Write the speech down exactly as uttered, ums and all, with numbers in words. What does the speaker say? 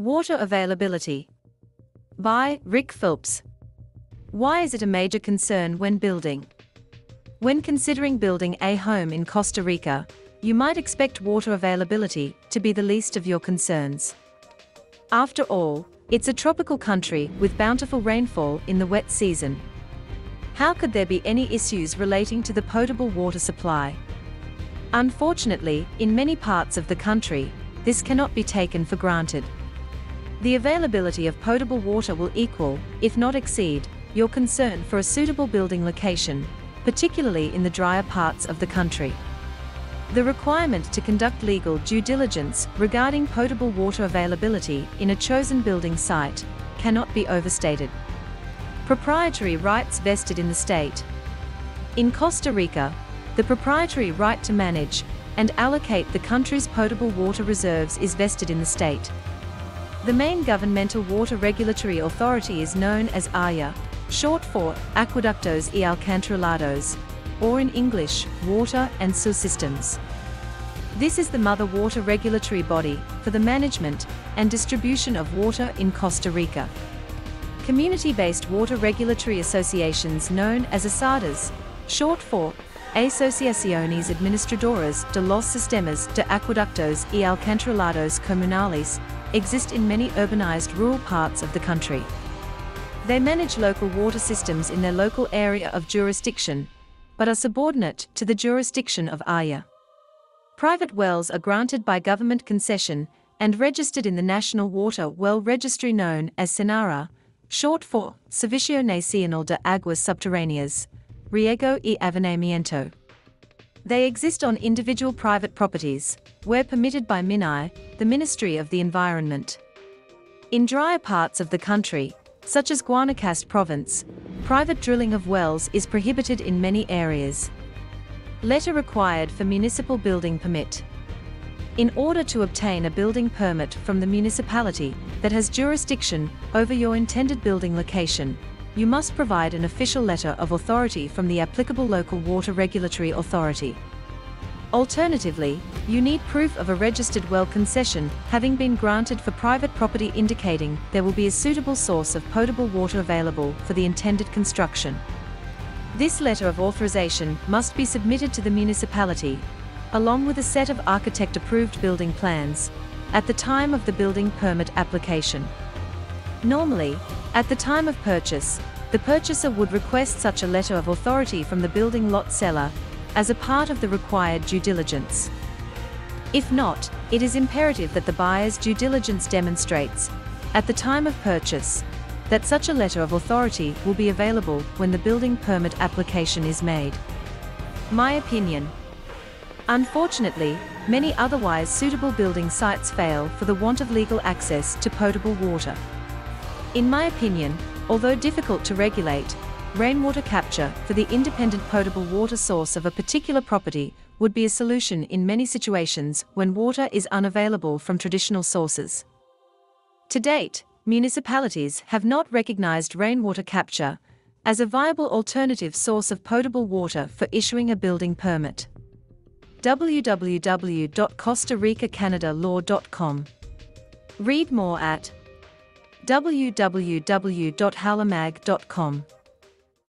Water availability. By Rick Phelps. Why is it a major concern when building? When considering building a home in Costa Rica, you might expect water availability to be the least of your concerns. After all, it's a tropical country with bountiful rainfall in the wet season. How could there be any issues relating to the potable water supply? Unfortunately, in many parts of the country, this cannot be taken for granted. The availability of potable water will equal, if not exceed, your concern for a suitable building location, particularly in the drier parts of the country. The requirement to conduct legal due diligence regarding potable water availability in a chosen building site cannot be overstated. Proprietary rights vested in the state. In Costa Rica, the proprietary right to manage and allocate the country's potable water reserves is vested in the state. The main governmental water regulatory authority is known as A Y A, short for Acueductos y Alcantarillados, or in English, Water and Sewer Systems. This is the mother water regulatory body for the management and distribution of water in Costa Rica. Community-based water regulatory associations known as A S A D As, short for Asociaciones Administradoras de los Sistemas de Acueductos y Alcantarillados Comunales, exist in many urbanized rural parts of the country. They manage local water systems in their local area of jurisdiction, but are subordinate to the jurisdiction of A Y A. Private wells are granted by government concession and registered in the National Water Well Registry known as SENARA, short for Servicio Nacional de Aguas Subterráneas, Riego y Avasamiento. They exist on individual private properties, where permitted by MINAI, the Ministry of the Environment. In drier parts of the country, such as Guanacaste province, private drilling of wells is prohibited in many areas. Letter required for municipal building permit. In order to obtain a building permit from the municipality that has jurisdiction over your intended building location, you must provide an official letter of authority from the applicable local water regulatory authority. Alternatively, you need proof of a registered well concession having been granted for private property indicating there will be a suitable source of potable water available for the intended construction. This letter of authorization must be submitted to the municipality, along with a set of architect-approved building plans, at the time of the building permit application. Normally, at the time of purchase, the purchaser would request such a letter of authority from the building lot seller as a part of the required due diligence. If not, it is imperative that the buyer's due diligence demonstrates, at the time of purchase, that such a letter of authority will be available when the building permit application is made. My opinion. Unfortunately, many otherwise suitable building sites fail for the want of legal access to potable water. In my opinion, although difficult to regulate, rainwater capture for the independent potable water source of a particular property would be a solution in many situations when water is unavailable from traditional sources. To date, municipalities have not recognized rainwater capture as a viable alternative source of potable water for issuing a building permit. w w w dot costa rica canada law dot com. Read more at w w w dot halamag dot com.